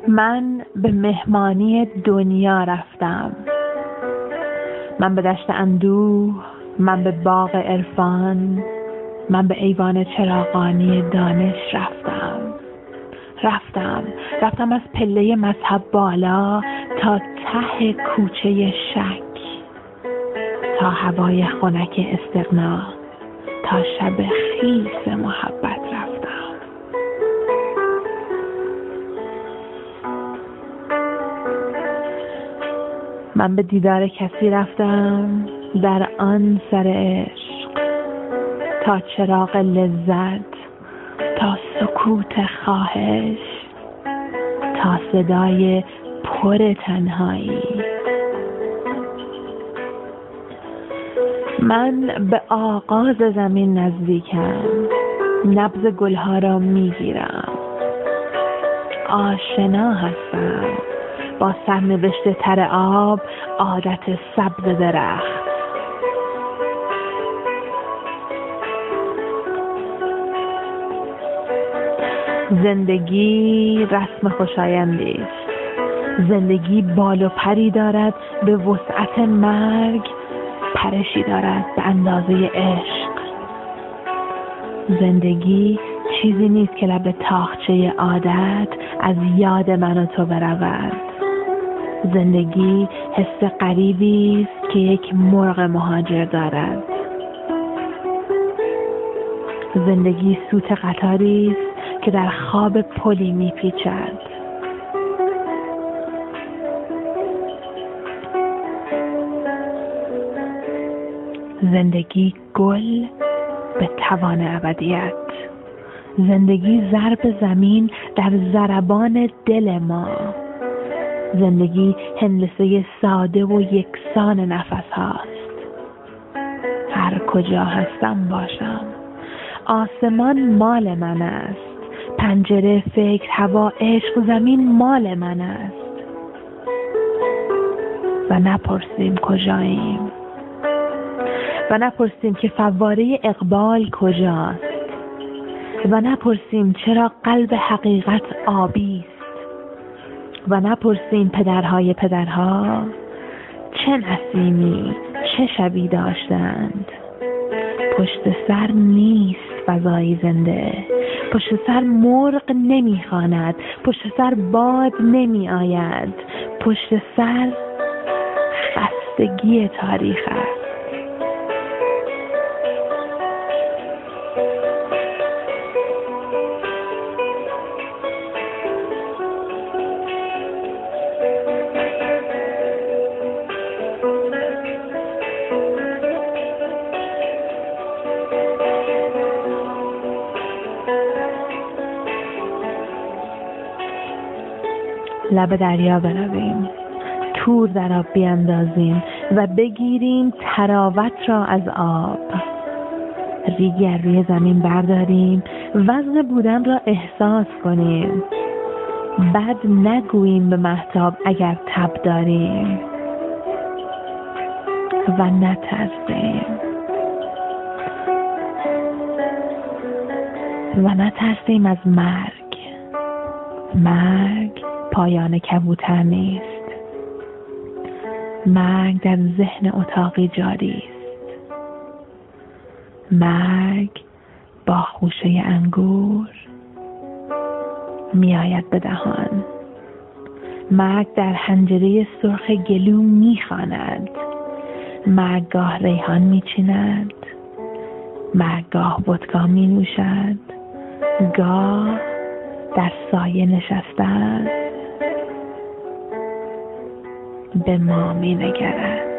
من به مهمانی دنیا رفتم، من به دشت اندوه، من به باغ عرفان، من به ایوان چراغانی دانش رفتم از پله مذهب بالا تا ته کوچه شک، تا هوای خنک استغنا، تا شب خیس محبت رفتم. من به دیدار کسی رفتم در آن سر عشق، تا چراغ لذت، تا سکوت خواهش، تا صدای پر تنهایی. من به آغاز زمین نزدیکم، نبض گلها را میگیرم، آشنا هستم با سرنوشت تر آب، عادت سبز درخت. زندگی رسم خوشایندی است، زندگی بال و پری دارد به وسعت مرگ، پرشی دارد به اندازه عشق. زندگی چیزی نیست که لب تاقچه عادت از یاد من و تو برود. زندگی حس غریبی است که یک مرغ مهاجر دارد. زندگی سوت قطاری است که در خواب پلی میپیچد. زندگی گل به توان ابدیت. زندگی ضرب زمین در ضربان دل ما. زندگی هندسه ساده و یکسان نفس هاست. هر کجا هستم باشم. آسمان مال من است. پنجره، فکر، هوا، عشق، زمین مال من است. و نپرسیم کجاییم. و نپرسیم که فواره اقبال کجاست. و نپرسیم چرا قلب حقیقت آبی است. و نپرسیم پدرهای پدرها چه نسیمی، چه شبی داشتند. پشت سر نیست فضایی زنده. پشت سر مرغ نمیخواند. پشت سر باد نمی آید. پشت سر خستگی تاریخ است. لب دریا برویم، تور در آب بیندازیم و بگیریم تراوت را از آب. ریگی از روی زمین برداریم، وزن بودن را احساس کنیم. بد نگوییم به مهتاب اگر تب داریم. و نترسیم از مرگ. مرگ پایان کبوتر نیست. مرگ در ذهن اتاقی جاری است. مرگ با خوشه انگور می آید به دهان. مرگ در حنجره سرخ گلو می خواند. مرگ گاه ریحان می چیند. مرگ گاه ودکا می نوشد. گاه در سایه نشسته است، به ما می نگرد.